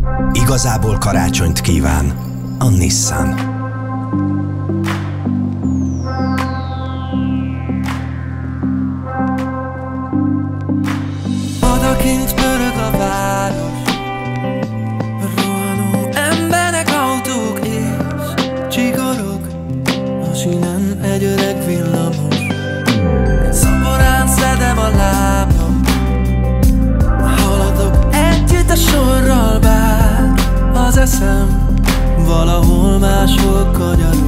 Igazából karácsonyt kíván a Nissan. Odakint pörög a város, rohanó emberek, autók és csigorog. A sínen egy öreg villamos, szaporán szedem a lábam. Haladok együtt a sorral, bár az eszem valahol máshol kanyarul.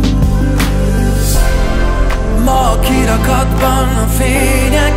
Ma a kirakatban a fények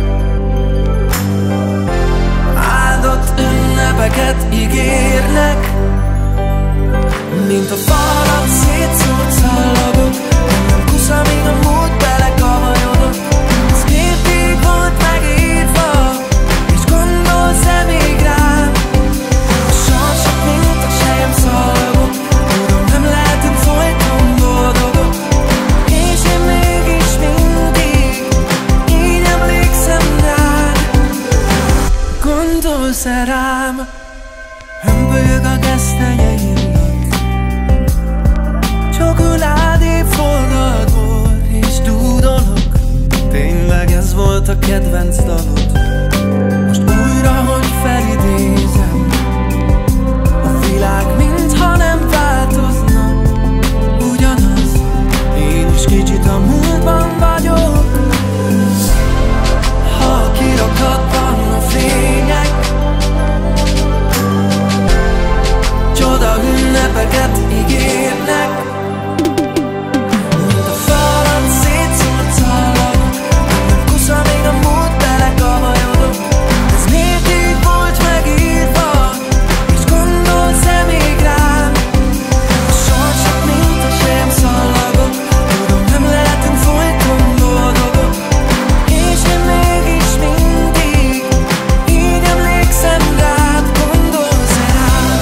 áldott ünnepeket ígérnek, mint a falat szétszórt szalagok. Nem kusz, amíg a múlt belekavajodott. Ez évig volt megírva, és gondolsz-e még rám? A sorsok, mint a selyemszalagok. Tudom, nem lehetünk folyton boldogok, és én mégis mindig így emlékszem rád. Gondolsz-e rám? Hömpölyög a gesztenyeim, csokoládé forrad bor, és dúdolok. Tényleg ez volt a kedvenc dalod? Most újra, hogy felidézem, a világ mintha nem változna. Ugyanaz, én is kicsit a múltban vagyok. Ha a kirakatban a fények csoda ünnepeket ígérnek, mint a falat szétszórt szalagok. Nem kusz, amíg a múlt belekavajodott. Ez mindig volt megírva, és gondolsz-e még rám? A sorsok, mint a selyemszalagok. Tudom, nem lehetünk folyton boldogok, és én mégis mindig így emlékszem rád. Gondolsz-e rám?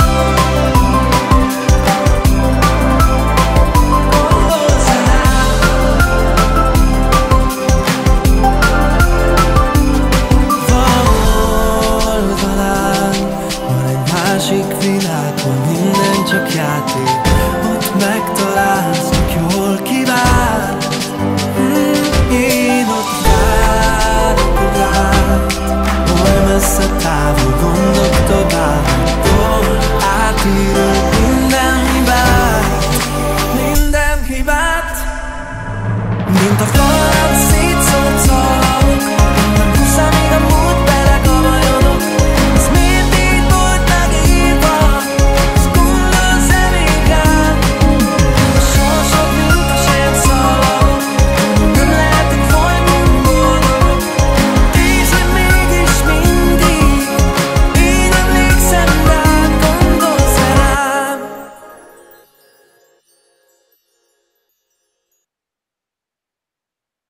Gondolsz-e rám? Valahol talán van egy másik világ, ahol minden csak játék. Ott megtalálom